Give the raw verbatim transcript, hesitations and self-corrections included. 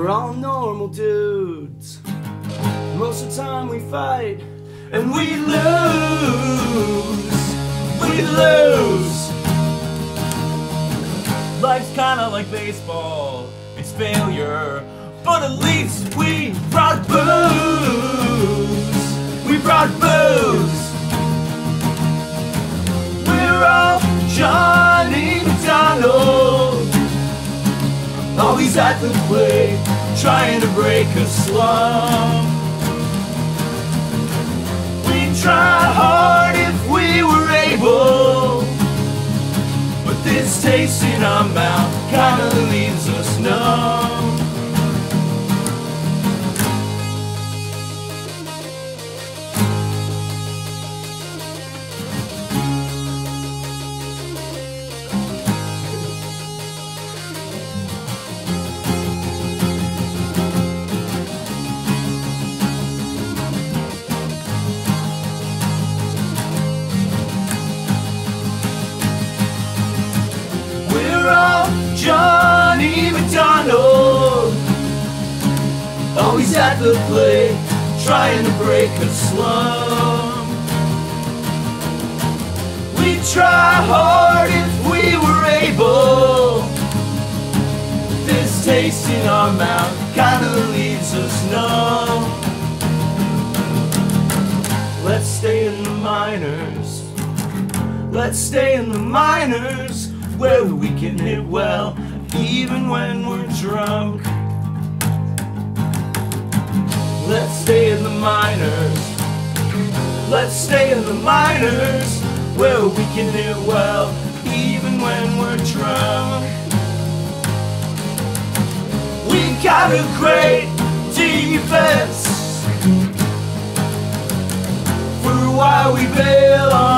we're all normal dudes. Most of the time we fight and we lose. We lose. Life's kinda like baseball, it's failure, but at least we brought booze. We brought booze. We're all Johnny McDonald, always at the plate, trying to break a slump. We'd try hard if we were able, but this taste in our mouth kinda leaves us numb. We're all Johnny McDonald, always at the plate, trying to break a slump. We'd try hard if we were able, this taste in our mouth kinda leaves us numb. Let's stay in the minors, let's stay in the minors, where we can hit well, even when we're drunk. Let's stay in the minors, let's stay in the minors, where we can hit well, even when we're drunk. We got a great defense, for a while we bail on